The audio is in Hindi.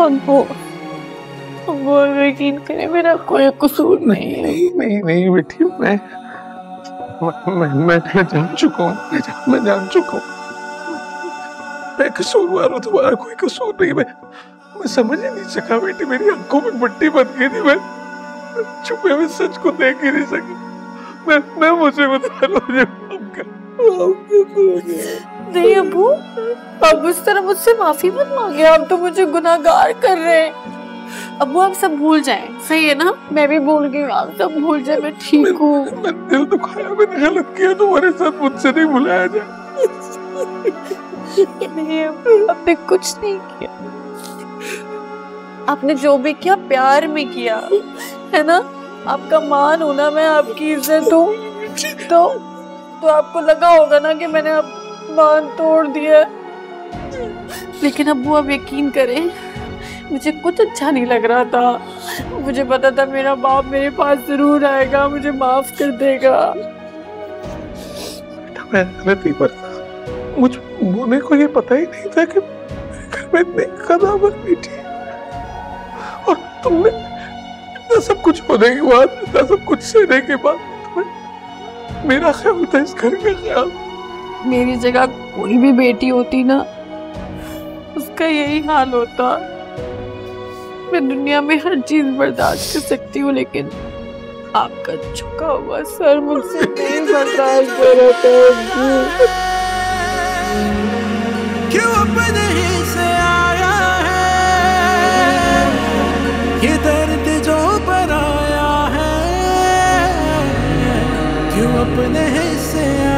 वो यकीन करें मेरा कोई कसूर नहीं है। नहीं बेटी, मैं जान चुका हूँ, मैं जान चुका हूँ। मैं कसूरवार हूँ, तुम्हारा कोई कसूर नहीं। मैं समझ ही नहीं सका बेटी, मेरी आंखों में मिट्टी बन गई थी। मैं छुपे हुए सच को देख ही नहीं सकी। मैं मुझे बता लो नहीं अबू, अब उस तरह मुझसे माफी मत मांगे। आप तो मुझे गुनाहगार कर रहे हैं। अबू आप सब भूल जाएं, सही है ना? मैं भी भूल गई, आप सब भूल जाए। मैं ठीक हूँ। मैं दिल दुखाया, मैंने गलत किया, तुम्हारे साथ मुझसे नहीं भुलाया जाए। नहीं आपने कुछ नहीं किया। आपने जो भी किया प्यार में किया, है ना? आपका मान हूं ना मैं, आपकी इज्जत हूँ, तो आपको लगा होगा ना कि मैंने आप मान तोड़ दिया। लेकिन अब्बू आप यकीन करें, मुझे कुछ अच्छा नहीं लग रहा था। मुझे पता था मेरा बाप मेरे पास जरूर आएगा, मुझे माफ कर देगा। मैं गलत ही करता, मुझे को ये पता ही नहीं था कि मेरे घर में इतनी कदावर बेटी। और तुमने इतना सब कुछ होने के बाद, इतना सब कुछ सहने के बाद तुम्हें मेरा ख्याल था, इस घर का ख्याल। मेरी जगह कोई भी बेटी होती ना, उसका यही हाल होता। मैं दुनिया में हर चीज बर्दाश्त कर सकती हूँ, लेकिन आपका झुका हुआ सर मुझसे नहीं बर्दाश्त हो रहा था। क्यों अपने ही से आया है ये दर्द जो पर आया है, क्यों अपने ही से